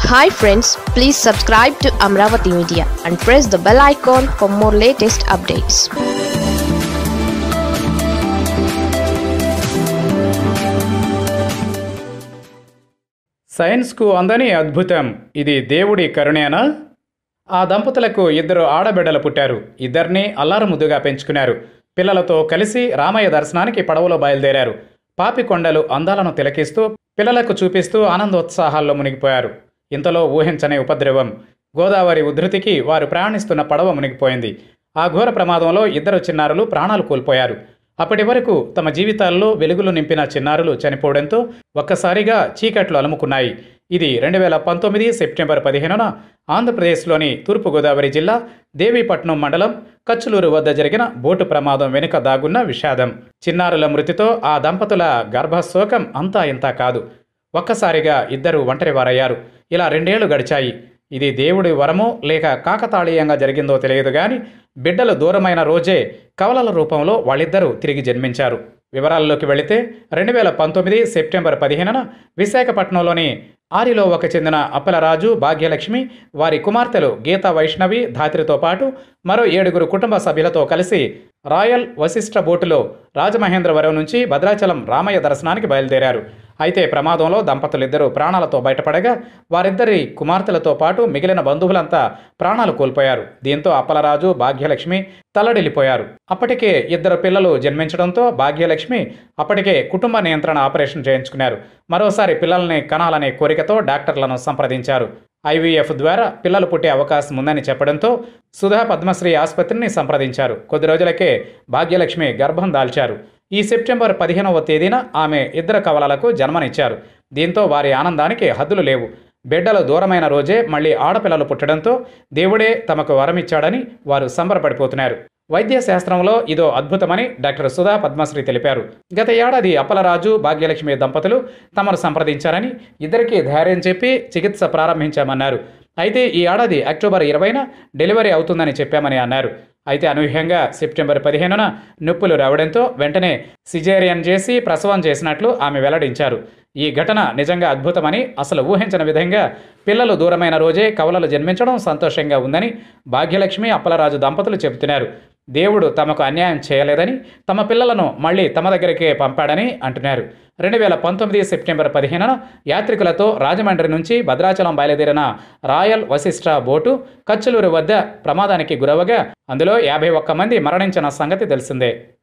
Hi friends, please subscribe to Amaravathi Media and press the bell icon for more latest updates. సైన్స్కు అందని అద్భుతం, ఇది దేవుడి కరుణేనా? ఆ దంపతులకు ఇద్దరు ఆడబిడ్డలు పుట్టారు. ఇద్దరిని అల్లారుముద్దుగా పెంచుకున్నారు. పిల్లలతో కలిసి రామయ్య దర్శనానికి పడవలో బయలుదేరారు. పాపికొండలు అందాలను తిలకిస్తూ పిల్లలకు చూపిస్తూ ఆనందోత్సాహాల్లో మునిగిపోయారు. ఇంతలో ఊహించని ఉపద్రవం. గోదావరి ఉధృతికి వారు ప్రయాణిస్తున్న పడవ మునిగిపోయింది. ఆ ఘోర ప్రమాదంలో ఇద్దరు చిన్నారులు ప్రాణాలు కోల్పోయారు. అప్పటి వరకు తమ జీవితాల్లో వెలుగులు నింపిన చిన్నారులు చనిపోవడంతో ఒక్కసారిగా చీకట్లు అలుముకున్నాయి. ఇది 2019 సెప్టెంబర్ 15న ఆంధ్రప్రదేశ్లోని తూర్పుగోదావరి జిల్లా దేవీపట్నం మండలం కచ్చులూరు వద్ద జరిగిన బోటు ప్రమాదం వెనుక దాగున్న విషాదం. చిన్నారుల మృతితో ఆ దంపతుల గర్భశోకం అంతా ఇంతా కాదు. ఒక్కసారిగా ఇద్దరు ఒంటరివారయ్యారు. ఇలా 2 ఏళ్లు గడిచాయి. ఇది దేవుడి వరమో లేక కాకతాళీయంగా జరిగిందో తెలియదు గాని బిడ్డలు దూరమైన రోజే కవలల రూపంలో వాళ్ళిద్దరూ తిరిగి జన్మించారు. వివరాల్లోకి వెళితే 2019 సెప్టెంబర్ 15న విశాఖపట్నంలోని ఆరిలోవకు చెందిన అప్పలరాజు, భాగ్యలక్ష్మి, వారి కుమార్తెలు గీతా వైష్ణవి, ధాత్రితో పాటు మరో 7 కుటుంబ సభ్యులతో కలిసి రాయల్ వశిష్ఠ బోటులో రాజమహేంద్రవరం నుంచి భద్రాచలం రామయ్య దర్శనానికి బయలుదేరారు. అయితే ప్రమాదంలో దంపతులిద్దరూ ప్రాణాలతో బయటపడగా వారిద్దరి కుమార్తెలతో పాటు మిగిలిన బంధువులంతా ప్రాణాలు కోల్పోయారు. దీంతో అప్పలరాజు, భాగ్యలక్ష్మి తల్లడిల్లిపోయారు. అప్పటికే 2 పిల్లలు జన్మించడంతో భాగ్యలక్ష్మి అప్పటికే కుటుంబ నియంత్రణ ఆపరేషన్ చేయించుకున్నారు. మరోసారి పిల్లల్ని కనాలనే కోరికతో డాక్టర్లను సంప్రదించారు. ఐవీఎఫ్ ద్వారా పిల్లలు పుట్టే అవకాశం ఉందని చెప్పడంతో సుధా పద్మశ్రీ ఆసుపత్రిని సంప్రదించారు. కొద్ది రోజులకే భాగ్యలక్ష్మి గర్భం దాల్చారు. ఈ సెప్టెంబర్ 15వ తేదీన ఆమె 2 కవలలకు జన్మనిచ్చారు. దీంతో వారి ఆనందానికి హద్దులు లేవు. బిడ్డలు దూరమైన రోజే మళ్లీ ఆడపిల్లలు పుట్టడంతో దేవుడే తమకు వరమిచ్చాడని వారు సంబరపడిపోతున్నారు. వైద్య శాస్త్రంలో ఇదో అద్భుతమని డాక్టర్ సుధా పద్మశ్రీ తెలిపారు. గత ఏడాది అప్పలరాజు, భాగ్యలక్ష్మి దంపతులు తమను సంప్రదించారని, ఇద్దరికీ ధైర్యం చెప్పి చికిత్స ప్రారంభించామన్నారు. అయితే ఈ ఏడాది అక్టోబర్ 20న డెలివరీ అవుతుందని చెప్పామని అన్నారు. అయితే అనూహ్యంగా సెప్టెంబర్ 15న నొప్పులు రావడంతో వెంటనే సిజేరియన్ చేసి ప్రసవం చేసినట్లు ఆమె వెల్లడించారు. ఈ ఘటన నిజంగా అద్భుతమని, అసలు ఊహించని విధంగా పిల్లలు దూరమైన రోజే కవలలు జన్మించడం సంతోషంగా ఉందని భాగ్యలక్ష్మి, అప్పలరాజు దంపతులు చెబుతున్నారు. దేవుడు తమకు అన్యాయం చేయలేదని, తమ పిల్లలను మళ్లీ తమ దగ్గరికే పంపాడని అంటున్నారు. 2019 సెప్టెంబర్ 15న యాత్రికులతో రాజమండ్రి నుంచి భద్రాచలం బయలుదేరిన రాయల్ వశిష్ఠ బోటు కచ్చులూరు వద్ద ప్రమాదానికి గురవగా అందులో 51 మంది మరణించిన సంగతి తెలిసిందే.